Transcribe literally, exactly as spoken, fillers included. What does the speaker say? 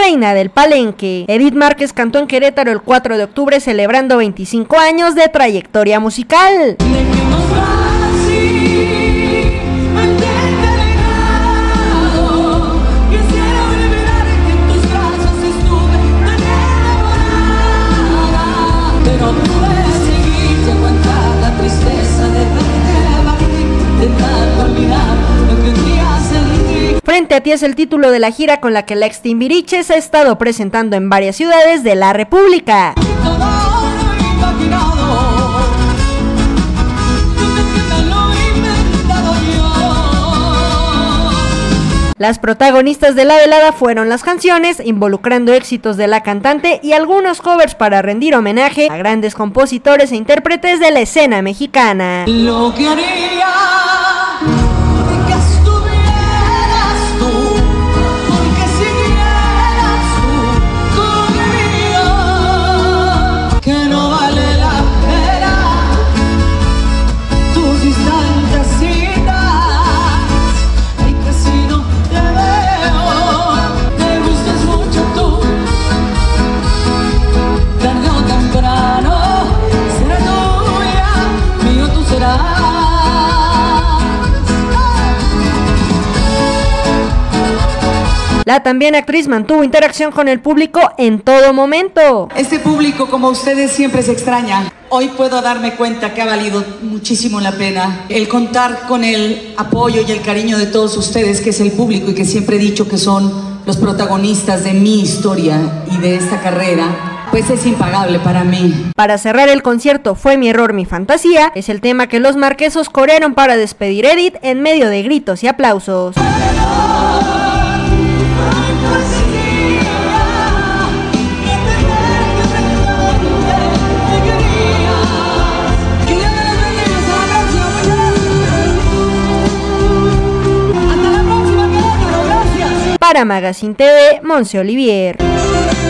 reina del palenque. Edith Márquez cantó en Querétaro el cuatro de octubre celebrando veinticinco años de trayectoria musical. Frente a ti es el título de la gira con la que la ex Timbiriche se ha estado presentando en varias ciudades de la República. Las protagonistas de la velada fueron las canciones, involucrando éxitos de la cantante y algunos covers para rendir homenaje a grandes compositores e intérpretes de la escena mexicana. Lo que haría La también actriz mantuvo interacción con el público en todo momento. Este público, como ustedes, siempre se extraña. Hoy puedo darme cuenta que ha valido muchísimo la pena el contar con el apoyo y el cariño de todos ustedes, que es el público y que siempre he dicho que son los protagonistas de mi historia y de esta carrera. Pues es impagable para mí. Para cerrar el concierto, Fue mi error, mi fantasía, es el tema que los marquesos corearon para despedir a Edith en medio de gritos y aplausos. Para Magazine T V, Monse Olivier.